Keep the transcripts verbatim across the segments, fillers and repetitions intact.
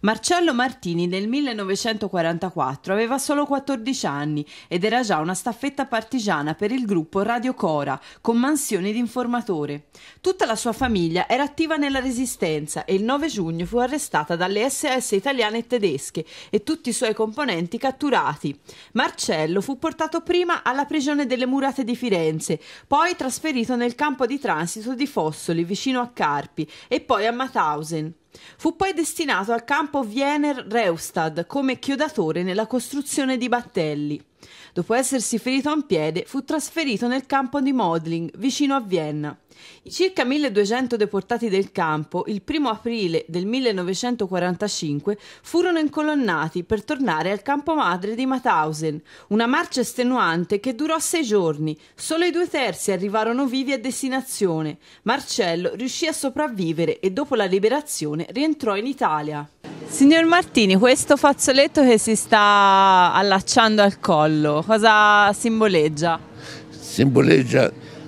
Marcello Martini nel millenovecentoquarantaquattro aveva solo quattordici anni ed era già una staffetta partigiana per il gruppo Radio Cora, con mansioni di informatore. Tutta la sua famiglia era attiva nella Resistenza e il nove giugno fu arrestata dalle esse a esse italiane e tedesche e tutti i suoi componenti catturati. Marcello fu portato prima alla prigione delle Murate di Firenze, poi trasferito nel campo di transito di Fossoli vicino a Carpi e poi a Mauthausen. Fu poi destinato al campo Wiener-Neustadt come chiodatore nella costruzione di battelli. Dopo essersi ferito a un piede, fu trasferito nel campo di Modling, vicino a Vienna. I circa milleduecento deportati del campo, il primo aprile del millenovecentoquarantacinque, furono incolonnati per tornare al campo madre di Mauthausen, una marcia estenuante che durò sei giorni. Solo i due terzi arrivarono vivi a destinazione. Marcello riuscì a sopravvivere e dopo la liberazione rientrò in Italia. Signor Martini, questo fazzoletto che si sta allacciando al collo, cosa simboleggia? Simboleggia,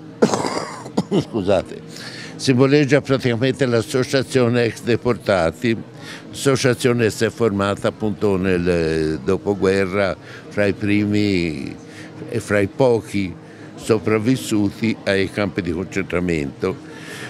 scusate, simboleggia praticamente l'associazione ex deportati, associazione che si è formata appunto nel dopoguerra fra i primi e fra i pochi sopravvissuti ai campi di concentramento.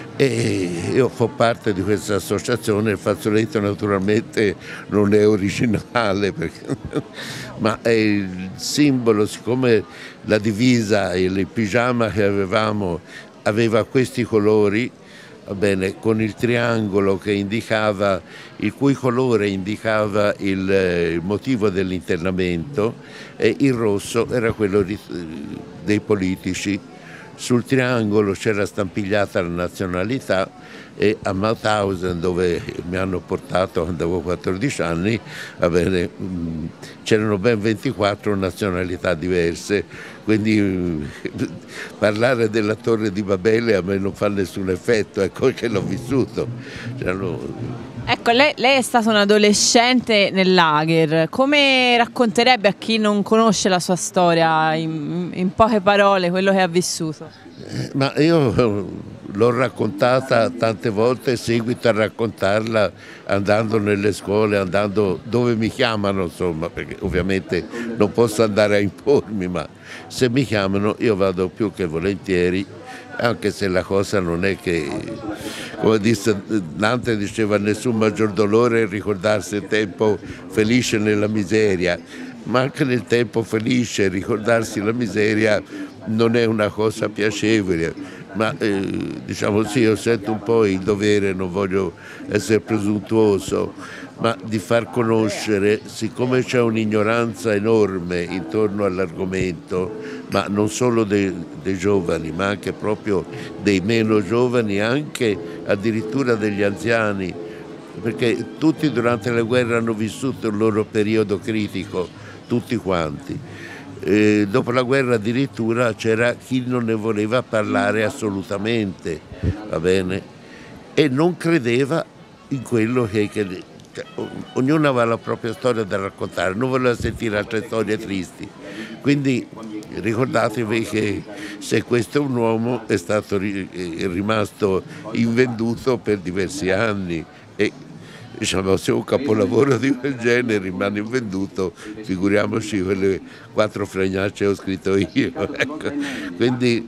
E io fa parte di questa associazione. Il fazzoletto naturalmente non è originale perché, ma è il simbolo, siccome la divisa e il pigiama che avevamo aveva questi colori, va bene, con il triangolo che indicava, il cui colore indicava il, il motivo dell'internamento, e il rosso era quello di, dei politici. Sul triangolo c'era stampigliata la nazionalità e a Mauthausen, dove mi hanno portato quando avevo quattordici anni, va bene, c'erano ben ventiquattro nazionalità diverse, quindi parlare della Torre di Babele a me non fa nessun effetto, ecco che l'ho vissuto. C'erano... Ecco, lei, lei è stata un adolescente nel lager, come racconterebbe a chi non conosce la sua storia, in, in poche parole, quello che ha vissuto? Eh, ma io l'ho raccontata tante volte, seguito a raccontarla andando nelle scuole, andando dove mi chiamano, insomma, perché ovviamente non posso andare a impormi, ma se mi chiamano io vado più che volentieri, anche se la cosa non è che, come disse Dante, diceva nessun maggior dolore è ricordarsi il tempo felice nella miseria, ma anche nel tempo felice ricordarsi la miseria non è una cosa piacevole, ma eh, diciamo sì, io sento un po' il dovere, non voglio essere presuntuoso, ma di far conoscere, siccome c'è un'ignoranza enorme intorno all'argomento, ma non solo dei, dei giovani, ma anche proprio dei meno giovani, anche addirittura degli anziani, perché tutti durante la guerra hanno vissuto il loro periodo critico, tutti quanti. E dopo la guerra addirittura c'era chi non ne voleva parlare assolutamente, va bene, e non credeva in quello che, che ognuno aveva la propria storia da raccontare, non voleva sentire altre storie tristi. Quindi ricordatevi che se questo è un uomo è stato è rimasto invenduto per diversi anni e diciamo, se un capolavoro di quel genere rimane invenduto, figuriamoci quelle quattro fregnacce che ho scritto io. Ecco. Quindi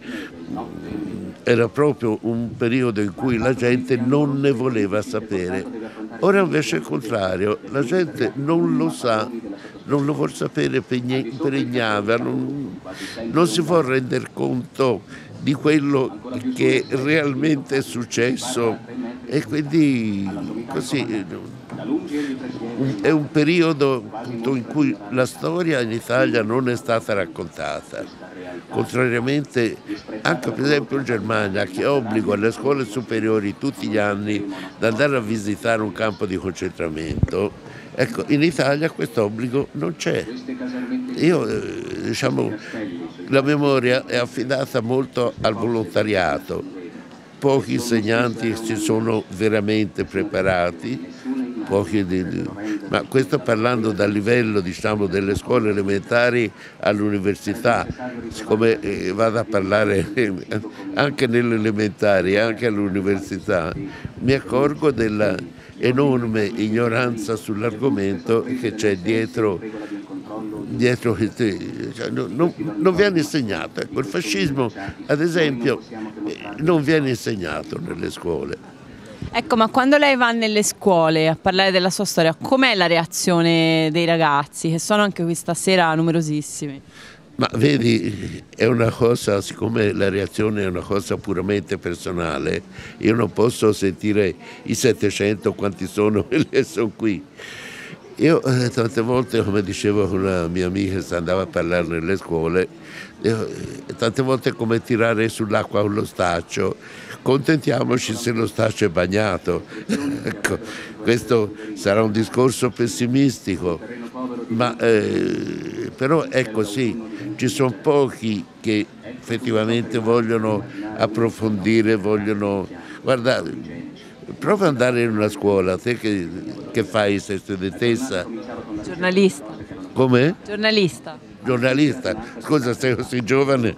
era proprio un periodo in cui la gente non ne voleva sapere. Ora invece è il contrario, la gente non lo sa, non lo vuol sapere per ignava, non, non si può rendere conto di quello che realmente è successo e quindi così è un periodo appunto, in cui la storia in Italia non è stata raccontata, contrariamente anche per esempio in Germania, che ha obbligo alle scuole superiori tutti gli anni di andare a visitare un campo di concentramento. Ecco, in Italia questo obbligo non c'è. Io, eh, diciamo, la memoria è affidata molto al volontariato. Pochi insegnanti si sono veramente preparati, pochi di, di, ma questo parlando dal livello, diciamo, delle scuole elementari all'università, siccome eh, vado a parlare eh, anche nelle elementari, anche all'università, mi accorgo della enorme ignoranza sull'argomento che c'è dietro, dietro cioè, non, non viene insegnato. Ecco, il fascismo, ad esempio, non viene insegnato nelle scuole. Ecco, ma quando lei va nelle scuole a parlare della sua storia, com'è la reazione dei ragazzi, che sono anche questa sera numerosissimi? Ma vedi, è una cosa, siccome la reazione è una cosa puramente personale, io non posso sentire i settecento quanti sono e sono qui. Io eh, tante volte, come dicevo una mia amica che andava a parlare nelle scuole, eh, tante volte è come tirare sull'acqua lo staccio, contentiamoci se lo staccio è bagnato. Ecco, questo sarà un discorso pessimistico, ma eh, però è così, ci sono pochi che effettivamente vogliono approfondire, vogliono... Guarda, prova ad andare in una scuola, te che, che fai, sei studentessa? Giornalista. Come? Giornalista. Giornalista, scusa sei così giovane,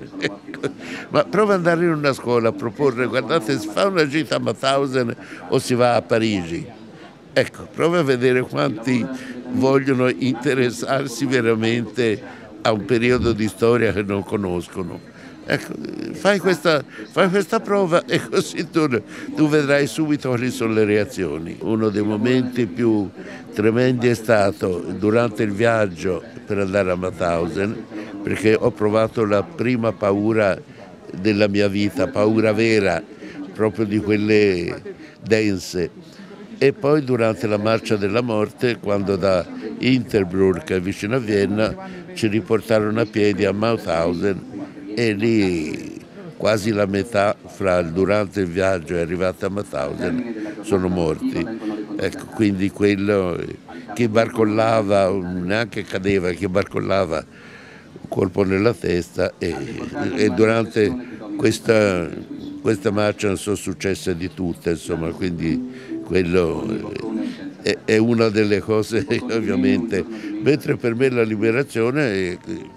ma prova ad andare in una scuola a proporre, guardate, si fa una gita a Mauthausen o si va a Parigi, ecco, prova a vedere quanti vogliono interessarsi veramente a un periodo di storia che non conoscono. Ecco, fai questa, fai questa prova e così tu, tu vedrai subito quali sono le reazioni. Uno dei momenti più tremendi è stato durante il viaggio per andare a Mauthausen, perché ho provato la prima paura della mia vita, paura vera, proprio di quelle dense. E poi durante la marcia della morte, quando da Interbrück, vicino a Vienna, ci riportarono a piedi a Mauthausen, e lì quasi la metà fra durante il viaggio e arrivata a Mauthausen sono morti. Ecco, quindi quello, chi barcollava, neanche cadeva, chi barcollava un colpo nella testa e, e durante questa, questa marcia non sono successe di tutte, insomma, quindi quello è, è una delle cose ovviamente, mentre per me la liberazione è,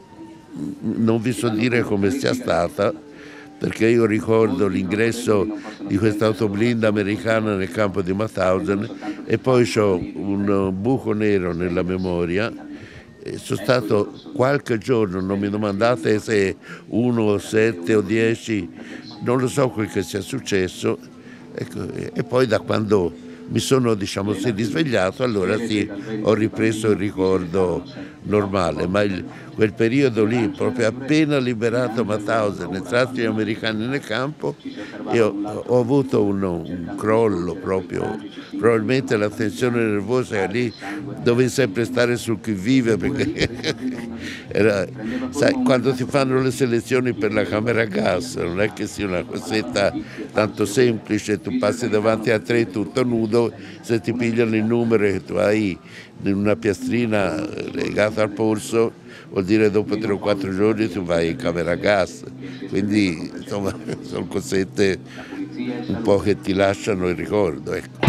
non vi so dire come sia stata, perché io ricordo l'ingresso di questa autoblinda americana nel campo di Mauthausen e poi ho un buco nero nella memoria. E sono stato qualche giorno, non mi domandate se uno, sette o dieci, non lo so quel che sia successo, ecco, e poi da quando mi sono, diciamo, sì, risvegliato, allora sì, ho ripreso il ricordo normale, ma il, quel periodo lì, proprio appena liberato Mauthausen, entrati gli americani nel campo, io ho avuto un, un crollo proprio, probabilmente la tensione nervosa è lì, dovevi sempre stare sul chi vive, perché era, sai, quando ti fanno le selezioni per la camera a gas, non è che sia una cosetta tanto semplice, tu passi davanti a tre tutto nudo, se ti pigliano il numero che tu hai in una piastrina legata al polso, vuol dire dopo tre o quattro giorni tu vai in camera a gas, quindi insomma sono cosette un po' che ti lasciano il ricordo, ecco.